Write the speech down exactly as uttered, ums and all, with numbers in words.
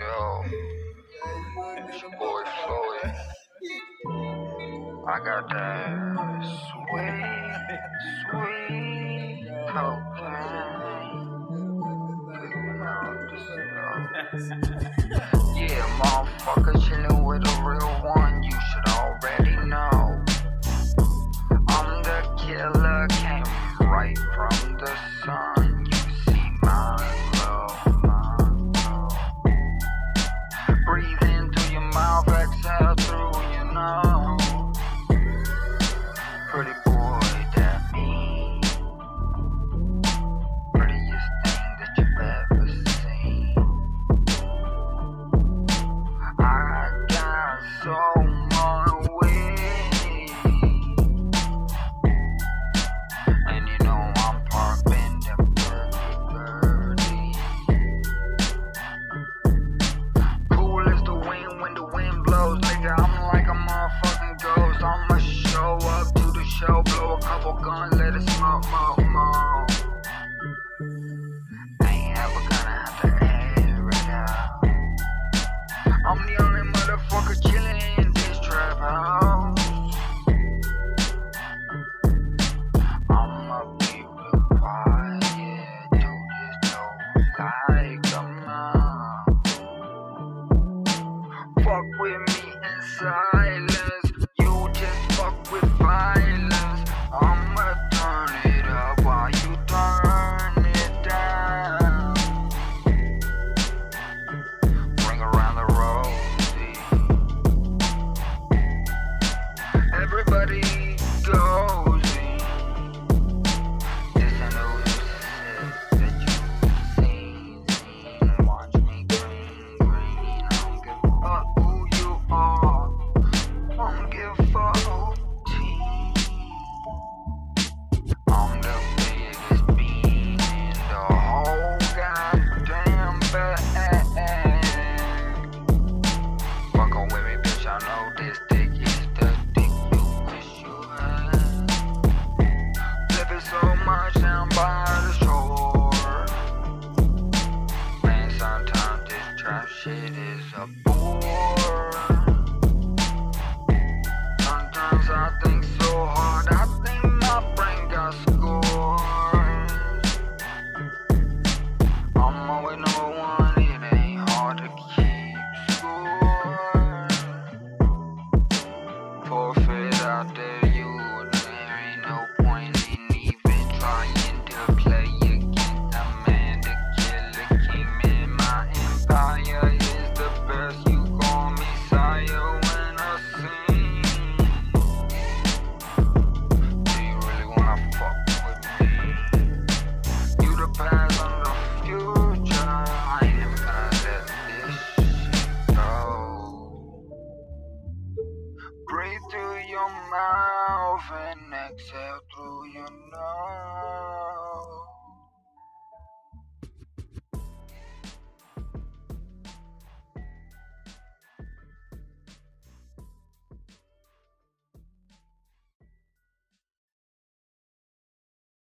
Yo, it's your boy Floyd. I got that sweet, sweet cocaine. Yeah, motherfucker chillin' with a real one, you should already know. I'm the killer, came right from the sun. You see my glow. Breathe in through your mouth, exhale through your nose. Pretty boy, that me. Prettiest thing that you've ever seen. I got so much weed, and you know I'm parked in the birdie. Cool as the wind when the wind blows, nigga. I'm like a motherfucking ghost. I'ma show up to the show, blow a couple guns, let it smoke, smoke, smoke. I ain't ever gonna have to air it out. I'm the only motherfucker chillin' in this trap house. I'ma be real quiet, do this don't like a man. Fuck with me in silence, you just fuck with violence. I'ma turn it up while you turn it down. Bring around the rosy. Everybody goes in. This a new shit that you've seen, seen. Watch me green, green. I don't give a fuck who you are. I don't give a fuck who team. I'm the biggest bean in the whole goddamn bag. Fuckin' with me, bitch, I know this dick is the dick you wish you had. Flippin' so much down by the shore. Man, sometimes this trap shit is a bore. Sometimes I think so hard, I think my brain got scores. I'm always number one, it ain't hard to keep score. Forfeit out there, you, there ain't no point in even trying to play against a man, the killer king in my empire is the best. You call me sire when I sing. Do you really wanna fuck with me? You the past, I'm the future. I ain't never gonna let this shit go. Breathe through your mouth and exhale.